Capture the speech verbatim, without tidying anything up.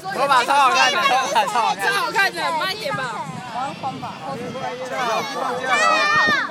头发超好看的，头发超好看， 超好看的，慢一点吧。 我要关吧。 放假了。